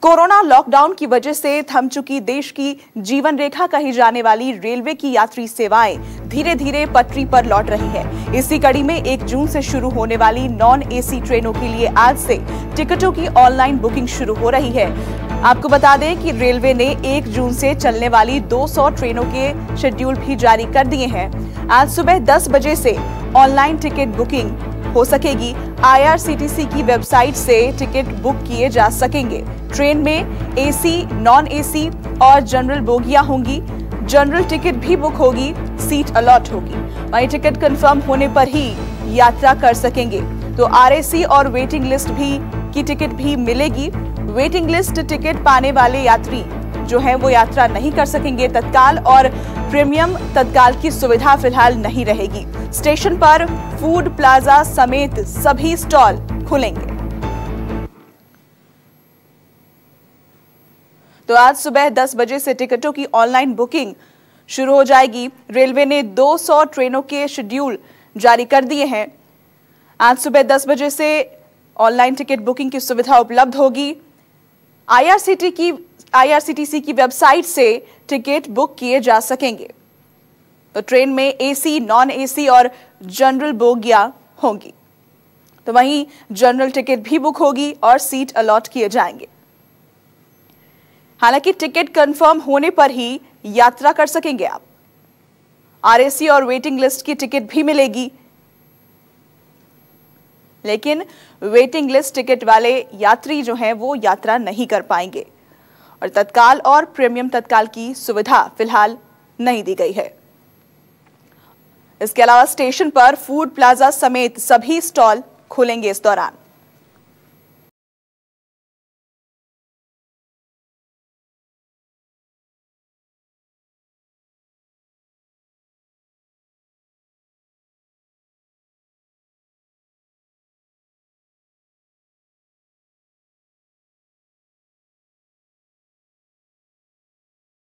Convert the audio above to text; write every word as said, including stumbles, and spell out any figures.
Corona lockdown की वजह से थम चुकी देश की जीवन रेखा कही जाने वाली रेलवे की यात्री सेवाएं धीरे धीरे पटरी पर लौट रही है। इसी कड़ी में एक जून से शुरू होने वाली नॉन एसी ट्रेनों के लिए आज से टिकटों की ऑनलाइन बुकिंग शुरू हो रही है। आपको बता दें कि रेलवे ने एक जून से चलने वाली दो सौ ट्रेनों के शेड्यूल भी जारी कर दिए हैं। आज सुबह दस बजे से ऑनलाइन टिकट बुकिंग हो सकेगी। I R C T C की वेबसाइट से टिकट बुक किए जा सकेंगे। ट्रेन में एसी, नॉन एसी और जनरल बोगियां होंगी। जनरल टिकट भी बुक होगी, सीट अलॉट होगी। वहीं टिकट कंफर्म होने पर ही यात्रा कर सकेंगे। तो आर ए सी और वेटिंग लिस्ट भी की टिकट भी मिलेगी। वेटिंग लिस्ट टिकट पाने वाले यात्री जो है वो यात्रा नहीं कर सकेंगे। तत्काल और प्रीमियम तत्काल की सुविधा फिलहाल नहीं रहेगी। स्टेशन पर फूड प्लाजा समेत सभी स्टॉल खुलेंगे। तो आज सुबह दस बजे से टिकटों की ऑनलाइन बुकिंग शुरू हो जाएगी। रेलवे ने दो सौ ट्रेनों के शेड्यूल जारी कर दिए हैं। आज सुबह दस बजे से ऑनलाइन टिकट बुकिंग की सुविधा उपलब्ध होगी। आई आर सी टी की I R C T C की वेबसाइट से टिकट बुक किए जा सकेंगे। तो ट्रेन में एसी, नॉन एसी और जनरल बोगियां होंगी। तो वहीं जनरल टिकट भी बुक होगी और सीट अलॉट किए जाएंगे। हालांकि टिकट कंफर्म होने पर ही यात्रा कर सकेंगे आप। आर ए सी और वेटिंग लिस्ट की टिकट भी मिलेगी, लेकिन वेटिंग लिस्ट टिकट वाले यात्री जो हैं वो यात्रा नहीं कर पाएंगे। और तत्काल और प्रीमियम तत्काल की सुविधा फिलहाल नहीं दी गई है। इसके अलावा स्टेशन पर फूड प्लाजा समेत सभी स्टॉल खुलेंगे इस दौरान।